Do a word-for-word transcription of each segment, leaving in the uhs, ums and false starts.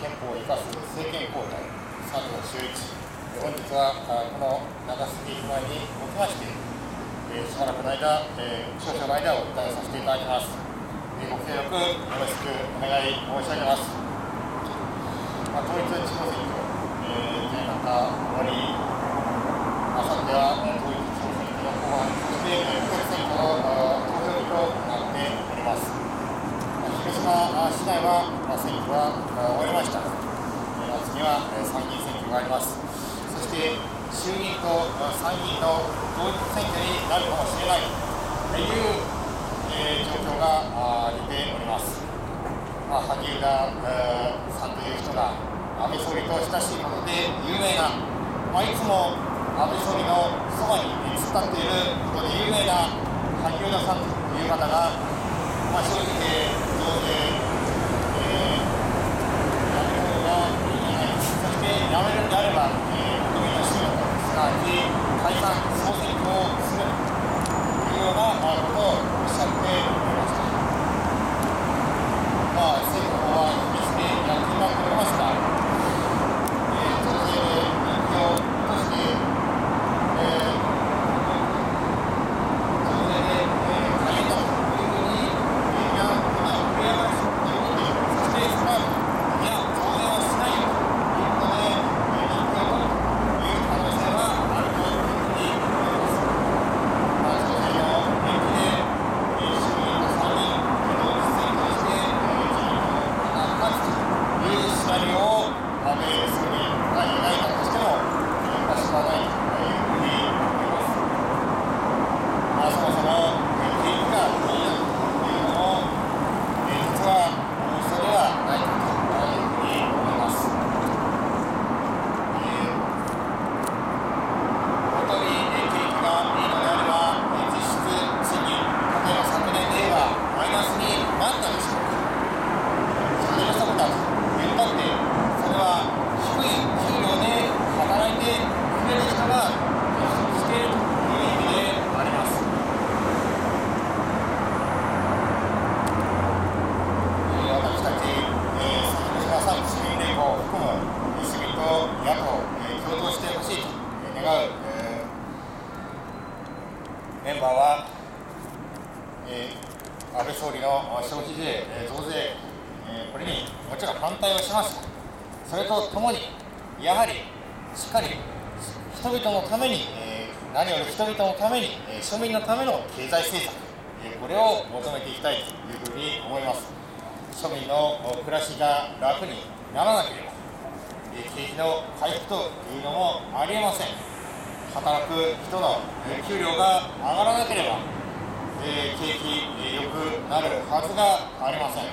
憲法を生かす政権交代、佐藤修一、本日はこの長崎駅前におきまして、しばらくの間、少々の間を訴えさせていただきます。ご協力よろしくお願い申し上げます。まあ、統一地方選挙、えー、前半が終わり、あさっては統一地方選挙の後半、そして補欠選挙の投票日となっております。広島市内は、まあ、選挙は終わりました。夏には参議院選挙があります。そして衆議院と参議院の同一選挙になるかもしれないという、えー、状況が出ております。まあ、萩生田さんという人が安倍総理と親しいことで有名な、まあ、いつも安倍総理のそばに突っ立っていることで有名な萩生田さんという方が、まあ、正直、増税、えー、やめる方がいいんじゃないか、そしてやめるのであれば、えー、国民の信用と、すなわち解散・総選挙をするというようなことをおっしゃっておりました。まあ、政府の方は決してやっていなくなりました。えー、増税で人気を落として、えー、増税で、えー、大変だというふうに、えー、や振り上がるということで、そしてその後、いや、増税はしないよということで、えー、人気を取るという可能性はあるというふうに思います。まあ、増税の延期で、えー、衆議院と参議院、同時選挙にして、というシナリオを安倍総理が描いたとしてもおかしくはないというふうに思います。まあ、そもそも景気がいいなというのも、実は嘘ではないかというふうに思います。えー、本当に景気がいいのであれば、実質賃金、例えば昨年で言えばマイナスになったでしょうか。それがそうだと言ったって、それは低い給料で働いてくれる人が不足しているという意味であります。えー、私たち、えー、広島産市民連合を含む市民と野党、えー、共闘してほしいと願う、えー、メンバーは、えー、安倍総理の消費税、えー、増税、これにもちろん反対をしますが、それとともにやはりしっかり人々のために、えー、何より人々のために、えー、庶民のための経済政策、えー、これを求めていきたいというふうに思います。庶民の暮らしが楽にならなければ、えー、景気の回復というのもありえません。働く人の、えー、給料が上がらなければ、えー、景気良、えー、くなるはずがありません。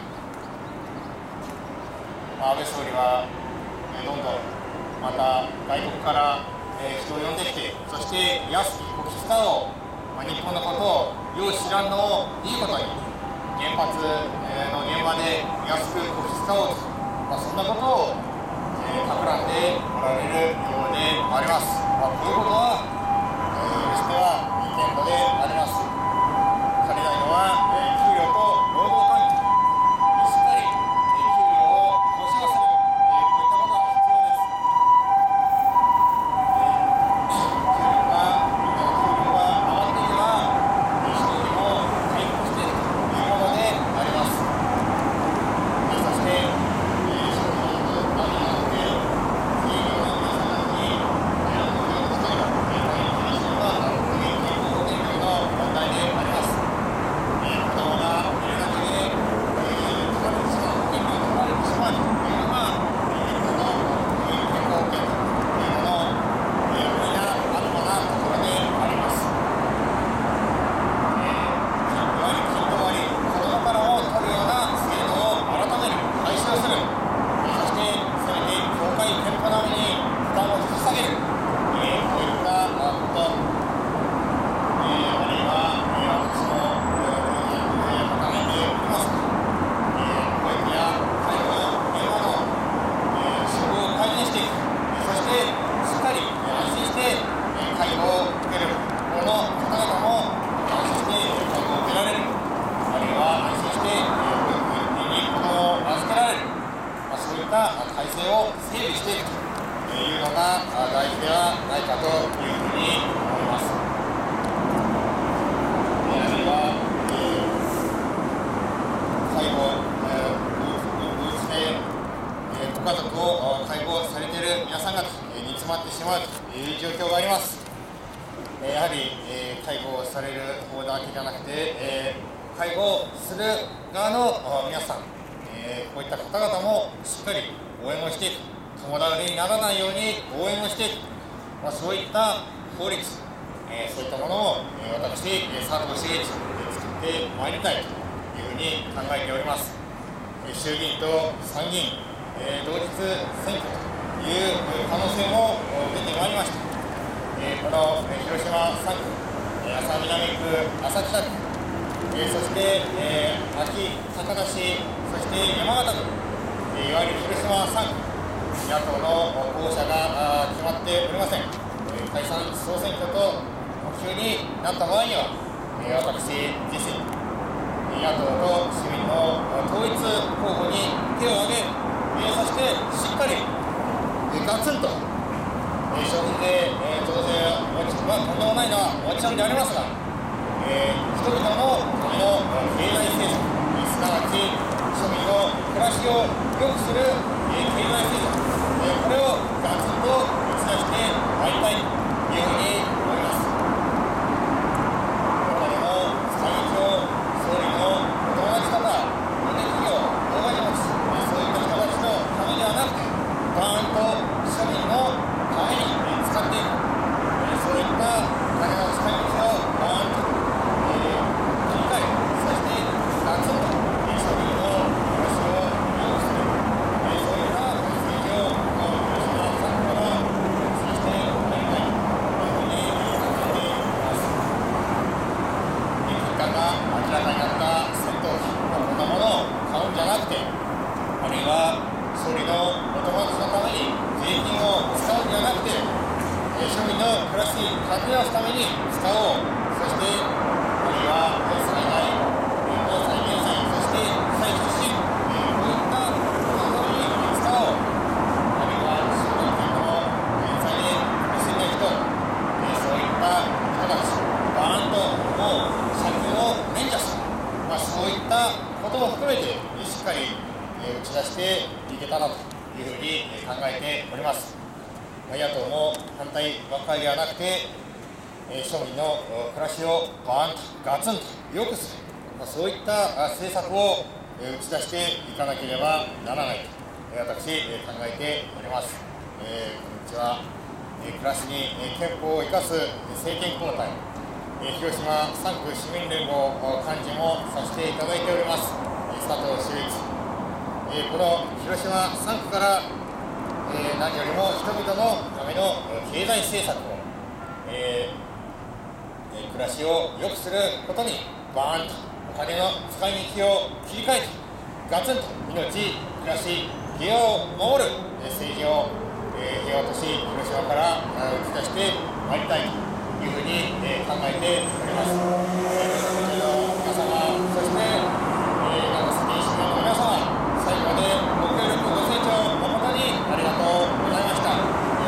安倍総理は、えー、どんどんまた外国から、えー、人を呼んできて、そして安くこき使おう、まあ、日本のことをよう知らんのをいいことに原発、えー、の現場で安くこき使おうと、まあ、そんなことを、えー、企んでおられるようであります。まあ、こういうことは、えー、許してはいけんのであります。足りないのは、えー、給料と労働環境、しっかりおえー、介護をされる方だけじゃなくて、えー、介護する側の皆さん、えー、こういった方々もしっかり応援をしていく、共倒れにならないように応援をしていく、まあ、そういった法律、えー、そういったものを、えー、私、佐藤茂一、作ってまいりたいというふうに考えております。衆議院と参議院、えー、同日選挙という可能性も出てまいりました。えー、この広島さん区、安佐南区、安佐北区、えー、そして、えー、安芸高田市、そして山形区、えー、いわゆる広島さん区、野党の候補者が決まっておりません。えー、解散総選挙と目標になった場合には、えー、私自身、野党と市民の統一候補に手を挙げ、えー、そしてしっかり、えー、ガツンと、えー、消費税、えー、増税はとんでもないのはもちろんでありますが、えー、人々のための経済政策、すなわち庶民の暮らしを良くする、えー、経済政策、えー、これをガツンと打ち出してまいりたいというふうに思います。これまでも参議院総理のお友達とか、大手企業、大金持ち、そういった人たちのためではなくて、バーンと庶民のために使っていく、そういった金の使い道をバーンと、えー、切り替え、そしてガツンと庶民の暮らしを良くする、えー、そういった政治を広島さん区から通じてまいりたいというふうに考えています。結果が明らかになった戦闘機、こんなものを買うんじゃなくて、あるいは総理のお友達のために税金を使うんじゃなくて、えー、庶民の暮らしに立て直すために使おう、そしてあるいは災害、防災減災、そして被災地震、えー、こういったことのために使おう、あるいは就労金の減災で苦しんだ人、えー、そういった人たち、バーンともう借金を免除する、まあ、そういったことも含めてしっかり打ち出していけたらというふうに考えております。野党も反対ばっかりではなくて、庶民の暮らしをバーンとガツンと良くする、そういった政策を打ち出していかなければならないと私考えております。えー、こんにちは。暮らしに憲法を生かす政権交代、広島さん区市民連合幹事もさせていただいております佐藤修一。えー、この広島さん区から、えー、何よりも人々のための経済政策を、えー、暮らしを良くすることにバーンとお金の使い道を切り替えて、ガツンと命、暮らし、平和を守る政治を、えー、平和都市広島から打ち出してまいりたいというふうに、えー、考えております。